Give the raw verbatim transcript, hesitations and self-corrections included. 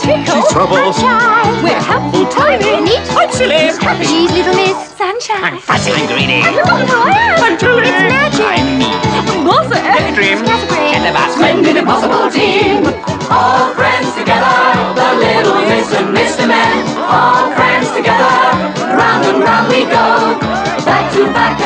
Twinkle. She's trouble. Shy. We're helpful, tiny. Neat. I'm silly. Happy. She's little Miss Sunshine. I'm fuzzy and greedy. And look who I am. I'm Julie. It's magic. I'm me. Mother. Dream. Scatterbrain. And the vast Splendid impossible team, all friends together, the little Miss and Mister Men, all friends together, round and round we go, back to back